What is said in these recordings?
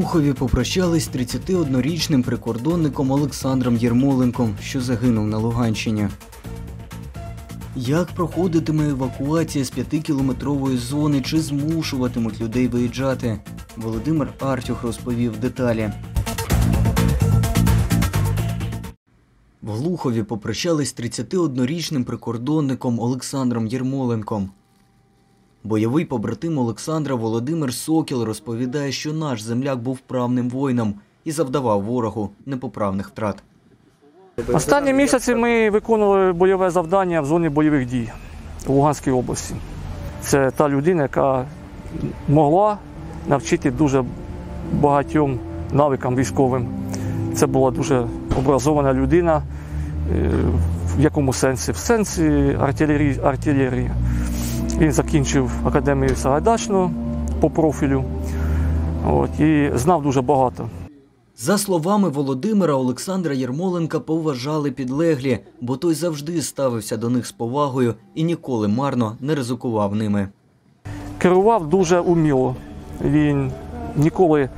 Глухові попрощались з 31-річним прикордонником Олександром Єрмоленком, що загинув на Луганщині. Як проходитиме евакуація з 5-кілометрової зони, чи змушуватимуть людей виїжджати? Володимир Артюх розповів деталі. В Глухові попрощались з 31-річним прикордонником Олександром Єрмоленком. Бойовий побратим Олександра Володимир Сокіл розповідає, що наш земляк був вправним воїном і завдавав ворогу непоправних втрат. Останні місяці ми виконували бойове завдання в зоні бойових дій в Луганській області. Це та людина, яка могла навчити дуже багатьом навикам військовим. Це була дуже образована людина. В якому сенсі? В сенсі артилерії. Він закінчив академію Сагайдачного по профілю і знав дуже багато. За словами Володимира, Олександра Єрмоленка поважали підлеглі, бо той завжди ставився до них з повагою і ніколи марно не ризикував ними. Керував дуже уміло. Він ніколи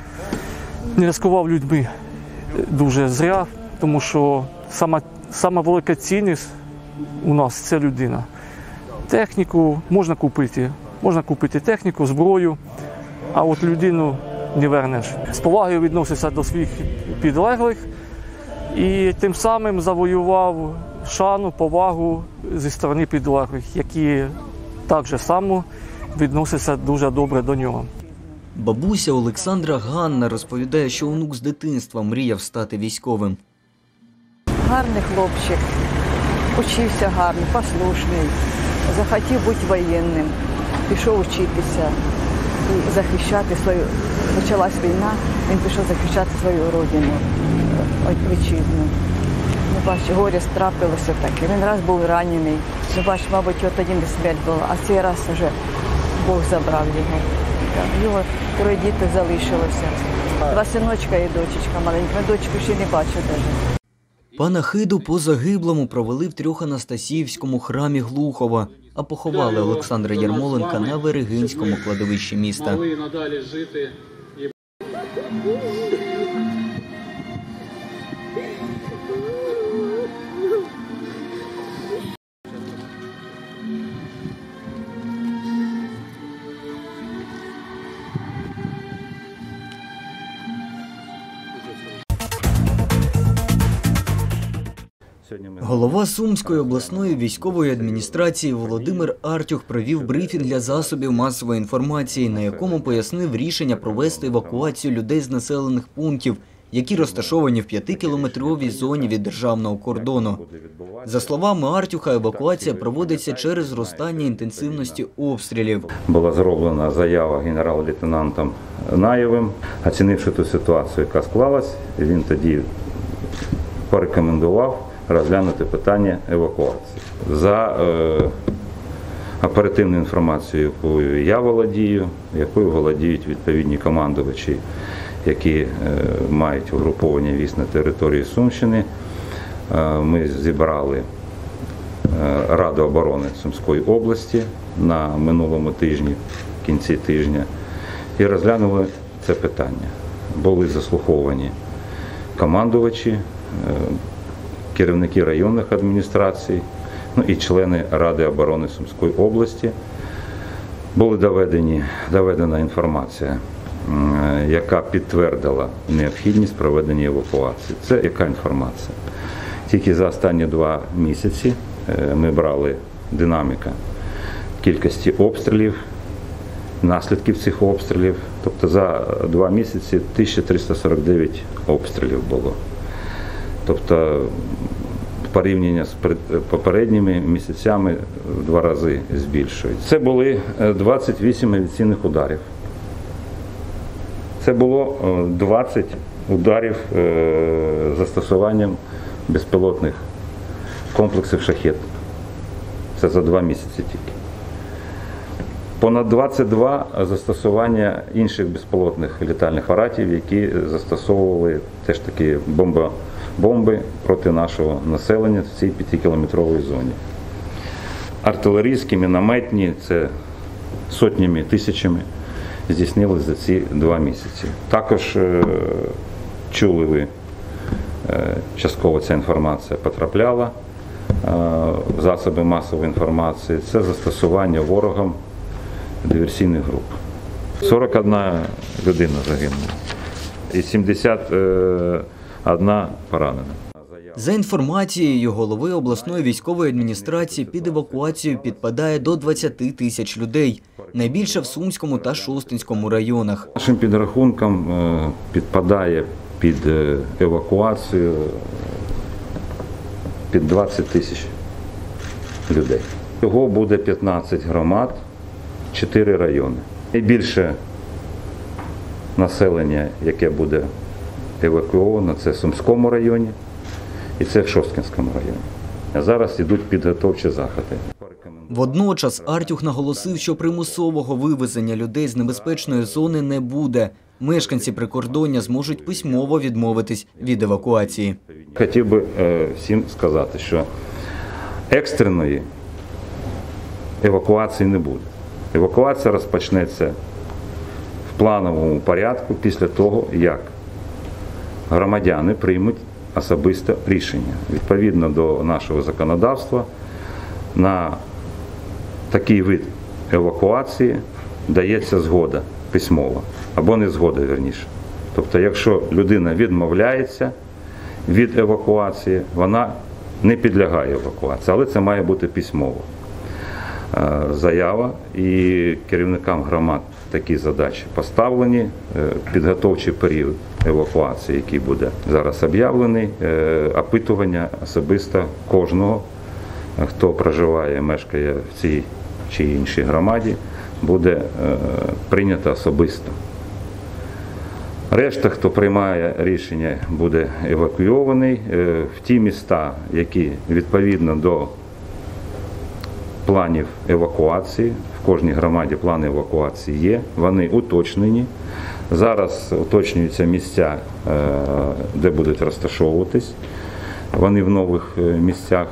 не ризикував людьми дуже зря, тому що сама велика цінність у нас – це людина. Техніку можна купити техніку, зброю, а от людину не вернеш. З повагою відносився до своїх підлеглих і тим самим завоював шану, повагу зі сторони підлеглих, які так же само відносяться дуже добре до нього. Бабуся Олександра Ганна розповідає, що онук з дитинства мріяв стати військовим. Гарний хлопчик, учився гарно, послушний, захотів бути воєнним, пішов вчитися і захищати свою. Почалась війна, він пішов захищати свою родину, вітчизну. Горе трапилося таке. Він раз був ранений, мабуть, його тоді не смерть була, а цей раз вже Бог забрав його. Його 3 діти залишилося. 2 синочка і дочечка маленька. Дочку ще не бачу навіть. Панахиду по загиблому провели в Трьоханастасіївському храмі Глухова, а поховали Олександра Єрмоленка на Верегинському кладовищі міста. Голова Сумської обласної військової адміністрації Володимир Артюх провів брифінг для засобів масової інформації, на якому пояснив рішення провести евакуацію людей з населених пунктів, які розташовані в 5-кілометровій зоні від державного кордону. За словами Артюха, евакуація проводиться через зростання інтенсивності обстрілів. Була зроблена заява генерал-лейтенантом Наєвим. Оцінивши ту ситуацію, яка склалась, він тоді порекомендував розглянути питання евакуації. За оперативною інформацією, якою я володію, якою володіють відповідні командувачі, які мають угруповання військ на території Сумщини, ми зібрали Раду оборони Сумської області на минулому тижні, в кінці тижня, і розглянули це питання. Були заслуховані командувачі, керівники районних адміністрацій, і члени Ради оборони Сумської області. Була доведена інформація, яка підтвердила необхідність проведення евакуації. Це яка інформація? Тільки за останні 2 місяці ми брали динаміка кількості обстрілів, наслідків цих обстрілів. Тобто за 2 місяці 1349 обстрілів було. Тобто порівняння з попередніми місяцями в 2 рази збільшується. Це були 28 авіаційних ударів. Це було 20 ударів з застосуванням безпілотних комплексів «Шахед». Це за 2 місяці тільки. Понад 22 застосування інших безпілотних літальних апаратів, які застосовували теж такі бомби проти нашого населення в цій 5-кілометровій зоні. Артилерійські, мінометні – це сотнями, тисячами. здійснилось за ці 2 місяці. Також чули ви, частково ця інформація потрапляла в засоби масової інформації. Це застосування ворогом диверсійних груп. 41 людина загинула і 71 поранена. За інформацією голови обласної військової адміністрації, під евакуацію підпадає до 20 тисяч людей. Найбільше в Сумському та Шостинському районах. Нашим підрахункам підпадає під евакуацію під 20 тисяч людей. Його буде 15 громад, 4 райони. Найбільше населення, яке буде евакуовано, це в Сумському районі і це в Шосткинському районі. А зараз йдуть підготовчі заходи. Водночас Артюх наголосив, що примусового вивезення людей з небезпечної зони не буде. Мешканці прикордоння зможуть письмово відмовитись від евакуації. Хотів би всім сказати, що екстреної евакуації не буде. Евакуація розпочнеться в плановому порядку після того, як громадяни приймуть особисте рішення. Відповідно до нашого законодавства, на такий вид евакуації дається згода письмова, або не згода, вірніше. Тобто, якщо людина відмовляється від евакуації, вона не підлягає евакуації, але це має бути письмова заява, і керівникам громад такі задачі поставлені. Підготовчий період евакуації, який буде зараз об'явлений, опитування особисто кожного, хто проживає, мешкає в цій чи іншій громаді, буде прийнято особисто. Решта, хто приймає рішення, буде евакуйований в ті міста, які відповідно до планів евакуації, в кожній громаді плани евакуації є, вони уточнені. Зараз уточнюються місця, де будуть розташовуватись. Вони в нових місцях,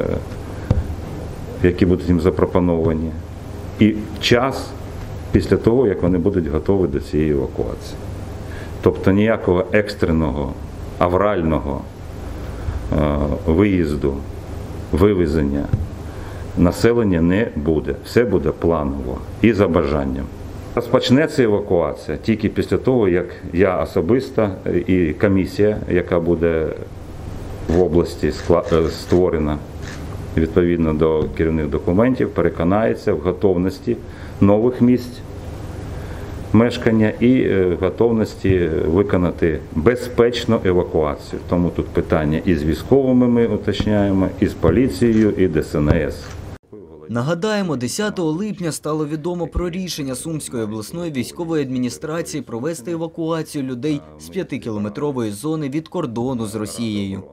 які будуть їм запропоновані. І час після того, як вони будуть готові до цієї евакуації. Тобто ніякого екстреного, аврального виїзду, вивезення населення не буде. Все буде планово і за бажанням. Розпочнеться евакуація тільки після того, як я особисто і комісія, яка буде в області створена відповідно до керівних документів, переконається в готовності нових місць мешкання і готовності виконати безпечну евакуацію. Тому тут питання і з військовими ми уточняємо, і з поліцією, і ДСНС. Нагадаємо, 10 липня стало відомо про рішення Сумської обласної військової адміністрації провести евакуацію людей з 5-кілометрової зони від кордону з Росією.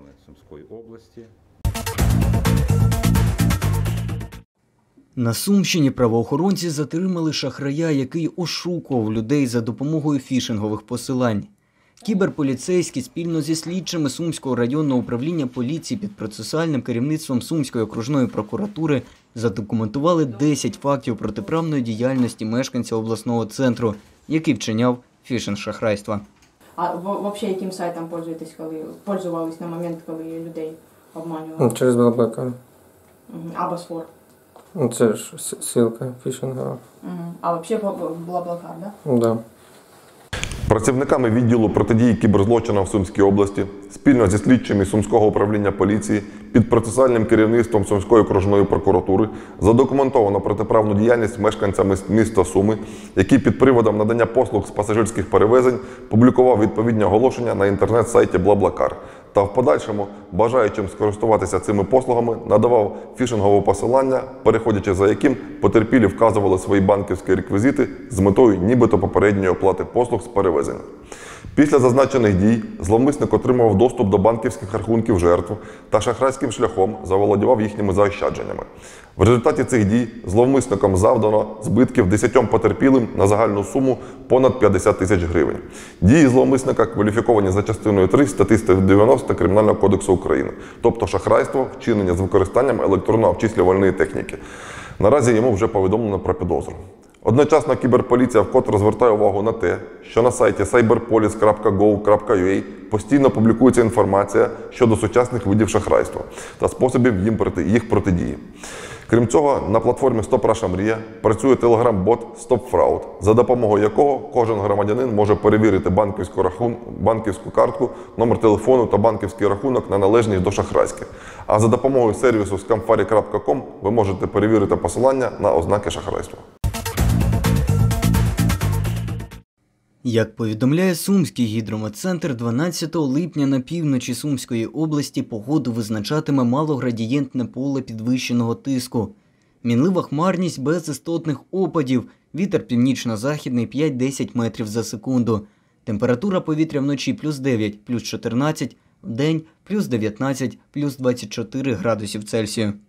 На Сумщині правоохоронці затримали шахрая, який ошукував людей за допомогою фішингових посилань. Кіберполіцейські спільно зі слідчими Сумського районного управління поліції під процесуальним керівництвом Сумської окружної прокуратури задокументували 10 фактів протиправної діяльності мешканця обласного центру, який вчиняв фішинг-шахрайства. А взагалі яким сайтом пользувались на момент, коли людей обманювали? Через BlaBlaCar. А Босфор? Це ж ссылка фішингова. А взагалі BlaBlaCar, так? Да? Да. Працівниками відділу протидії кіберзлочинам в Сумській області спільно зі слідчими Сумського управління поліції під процесуальним керівництвом Сумської окружної прокуратури задокументовано протиправну діяльність мешканцями міста Суми, який під приводом надання послуг з пасажирських перевезень публікував відповідні оголошення на інтернет-сайті BlaBlaCar та в подальшому, бажаючим скористуватися цими послугами, надавав фішингове посилання, переходячи за яким потерпілі вказували свої банківські реквізити з метою нібито попередньої оплати послуг з перевезення. Після зазначених дій зловмисник отримав доступ до банківських рахунків жертв та шахрайським шляхом заволодівав їхніми заощадженнями. В результаті цих дій зловмисникам завдано збитків 10 потерпілим на загальну суму понад 50 тисяч гривень. Дії зловмисника кваліфіковані за частиною 3 статті 190 Кримінального кодексу України, тобто шахрайство, вчинення з використанням електронно-обчислювальної техніки. Наразі йому вже повідомлено про підозру. Одночасно кіберполіція вкотре звертає увагу на те, що на сайті cyberpolice.gov.ua постійно публікується інформація щодо сучасних видів шахрайства та способів їх протидії. Крім цього, на платформі «Стоп Раша Мрія» працює телеграм-бот «Стоп Фрауд», за допомогою якого кожен громадянин може перевірити банківську картку, номер телефону та банківський рахунок на належність до шахрайських. А за допомогою сервісу scamfari.com ви можете перевірити посилання на ознаки шахрайства. Як повідомляє Сумський гідрометцентр, 12 липня на півночі Сумської області погоду визначатиме малоградієнтне поле підвищеного тиску. Мінлива хмарність без істотних опадів, вітер північно-західний 5-10 метрів за секунду. Температура повітря вночі плюс 9, плюс 14, вдень плюс 19, плюс 24 градусів Цельсію.